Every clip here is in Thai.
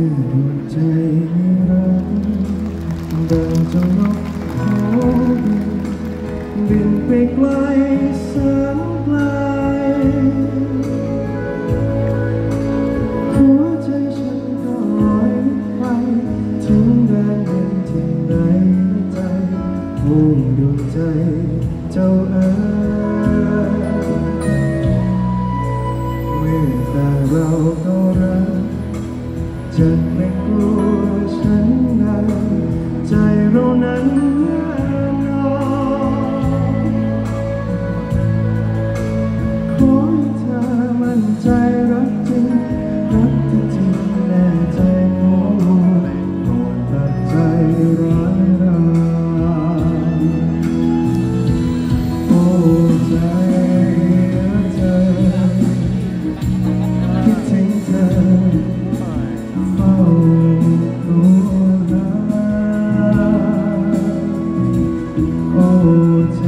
อดวงใจรักดังเจ้านกเขาบินไปไกลแสนไกลหัวใจฉันก็ลอยไปถึงแดนดินที่ไหนใจมุ่งดวงใจเจ้าเอ๋ยเมื่อแต่เราก็รักจะไม่กลัวฉันนั้นใจเรานั้นแน่นอนขอให้เธอมั่นใจรักจริงรักที่จริงแน่ใจโอ้ก่อนตัดใจร้ายราโอ้ใจเธอคิดถึงเธอเฝ้ารู้นะโอ้ใจ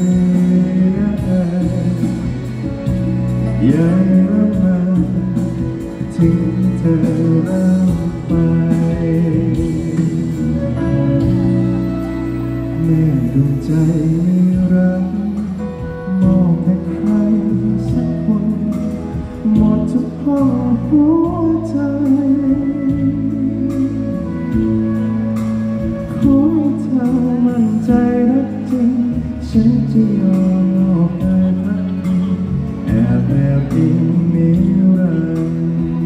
อย่าละเมอทิ้งเธอแล้วไปเมื่อดวงใจไม่รักมองให้ใครสักคนหมดทุกห้องหัวใจขอให้เธอมั่นใจรักจริงฉันจะยอมมอบกายรักคุณแอบอิงนิรันดร์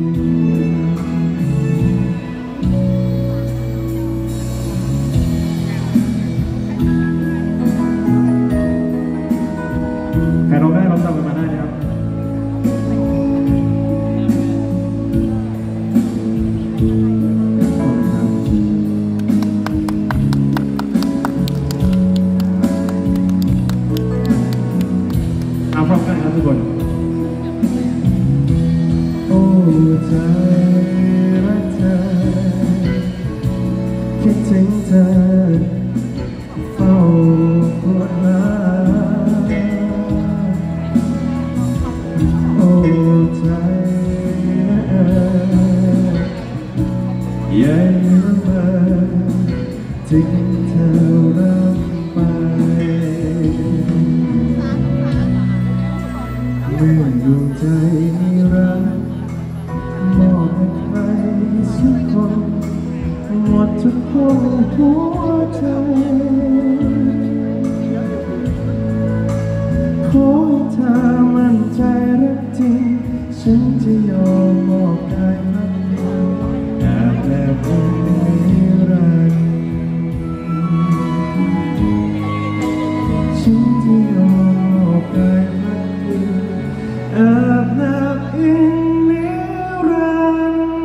ใครร้องได้ร้องตามกันมาได้นะครับพร้อมกันครับทุกคนโอ้ใจรักเธอคิดถึงเธอเฝ้าปวดร้าวโอ้ใจอย่าละเมอทิ้งเธอรักไปเมื่อดวงใจมีรักมอบให้ใครสักคนหมดทุกห้องหัวใจขอให้เธอมั่นใจรักจริงฉันจะยอมมอบกายรักเดียวแอบอิงนิรันดร์ฉันจะยอมมอบกายรักเดียวแอบอิงนิรันดร์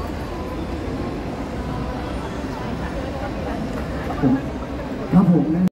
ครับผม